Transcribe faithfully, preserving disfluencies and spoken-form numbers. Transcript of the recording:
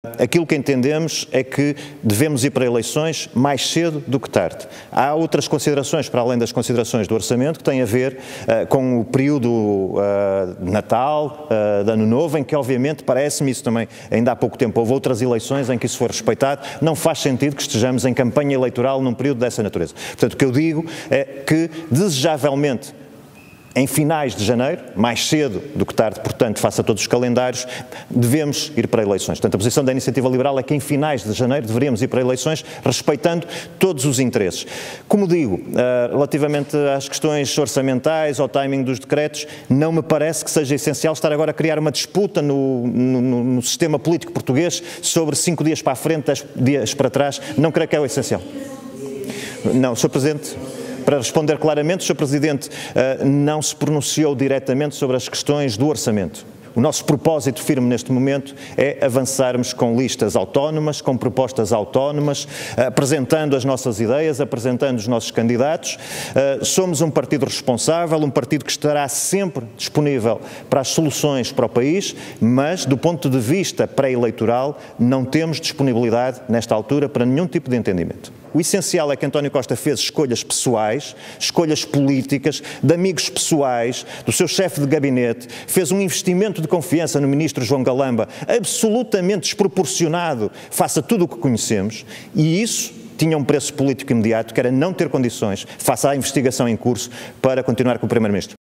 Aquilo que entendemos é que devemos ir para eleições mais cedo do que tarde. Há outras considerações, para além das considerações do orçamento, que têm a ver uh, com o período uh, de Natal, uh, de Ano Novo, em que obviamente parece-me isso também, ainda há pouco tempo houve outras eleições em que isso foi respeitado, não faz sentido que estejamos em campanha eleitoral num período dessa natureza. Portanto, o que eu digo é que, desejavelmente, em finais de janeiro, mais cedo do que tarde, portanto, face a todos os calendários, devemos ir para eleições. Portanto, a posição da Iniciativa Liberal é que em finais de janeiro deveríamos ir para eleições, respeitando todos os interesses. Como digo, relativamente às questões orçamentais, ao timing dos decretos, não me parece que seja essencial estar agora a criar uma disputa no, no, no sistema político português sobre cinco dias para a frente, dez dias para trás. Não creio que é o essencial. Não, senhor Presidente. Para responder claramente, o senhor Presidente uh, não se pronunciou diretamente sobre as questões do orçamento. O nosso propósito firme neste momento é avançarmos com listas autónomas, com propostas autónomas, apresentando as nossas ideias, apresentando os nossos candidatos. Uh, somos um partido responsável, um partido que estará sempre disponível para as soluções para o país, mas do ponto de vista pré-eleitoral não temos disponibilidade nesta altura para nenhum tipo de entendimento. O essencial é que António Costa fez escolhas pessoais, escolhas políticas, de amigos pessoais, do seu chefe de gabinete, fez um investimento de confiança no ministro João Galamba absolutamente desproporcionado face a tudo o que conhecemos, e isso tinha um preço político imediato, que era não ter condições, face à investigação em curso, para continuar com o Primeiro-Ministro.